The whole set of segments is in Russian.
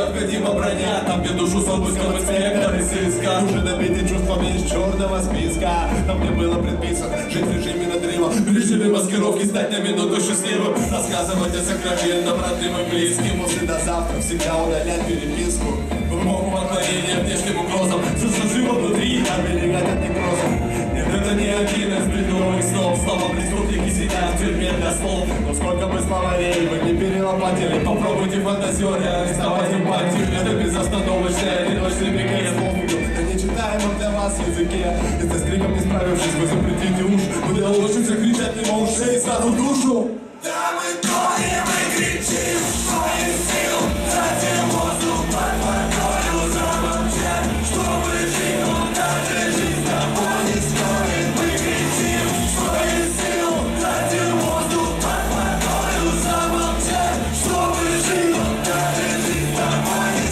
необходима броня. Там, где душу с обыском инспектор и сыска. Уже набиты чувствами из черного списка. Там, где было предписано жить в режиме надрыва, В режиме маскировки стать на минуту счастливым. Рассказывать о сокровенном родным и близким. после до завтра всегда удалять переписку. Вымогу поклонения внешним угрозам. Все, что живо внутри, Оберегать от некроза. нет, это не один из бредовых снов. Слова преступники сидят в тюрьме для слов. Но сколько бы словарей вы не перелопатили, Попробуйте фантазеры арестовать эмпатию. Это безостановочный одиночный брикет. на нечитаемом для вас языке. Если с криком не справившись, вы запретите уж. Вы научимся кричать мимо ушей сразу в душу. Да мы тонем и кричим, свои сил, тратим воздух под водою, замолчать, чтобы жить, но даже жизнь того не стоит. Мы кричим, свои сил, тратим воздух под водою, замолчать, чтобы жить, но даже жизнь того не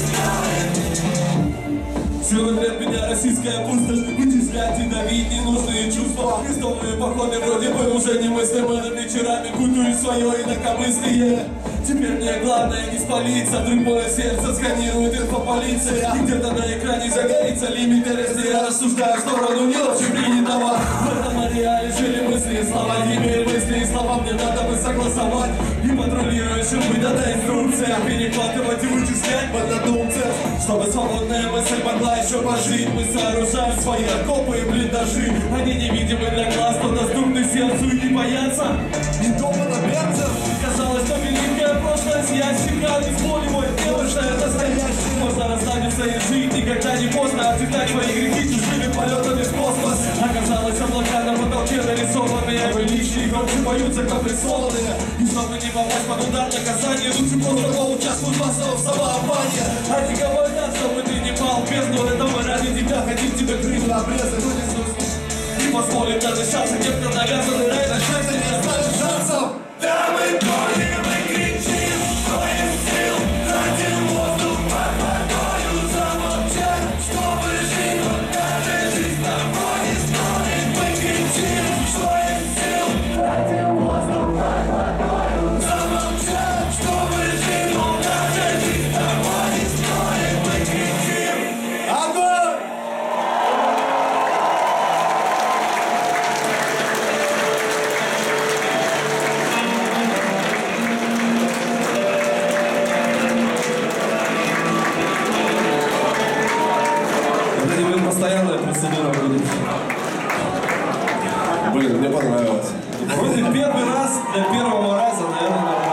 стоит. Силы для меня российская пустошь, вычислять и давить ненужные чувства. Крестовые походы вроде бы уже немыслимы, над вечерами кутую свое инакомыслие. Теперь мне главное не спалиться, вдруг мое сердце сканирует инфополиция. И где-то на экране загорится лимит, если я рассуждаю в сторону не очень принятого. В этом ареале жили мысли и слова, теперь мысли и слова мне надо бы согласовать. И патрулирующим выдана инструкция перехватывать и вычислять в однодумцев, чтобы свободная мысль могла еще пожить. Мы сооружаем свои окопы и блиндажи. Они невидимы для глаз, но доступны сердцу и не боятся. И дома на берцах. Казалось, что великое прошлое с ящика из боли мой девушка настоящий. Можно расслабиться и жить, никогда не поздно отвлекать свои грехи чужими полетами в космос. Оказалось, облака на потолке нарисованы, а величие громче поются, как рисованные. И чтобы не попасть под удар наказания, лучше просто поучаствовать массово в самообмане. Они говорят, чтобы ты не пал в бездну, это мы ради тебя хотим тебе крылья обрезать. И позволим даже шансы тем, кто навязанный рай, начать не оставит шансов. Да мы тонем и кричим, своим сил, тратим воздух под водою, замолчать, чтобы жить, но даже жизнь того не стоит. Мы кричим, своим сил, тратим воздух под водою, замолчать, чтобы жить, но даже жизнь того не стоит. Мы кричим. Огонь! Постоянная процедура будет. Блин, мне понравилось. Вроде первый раз, для первого раза, наверное,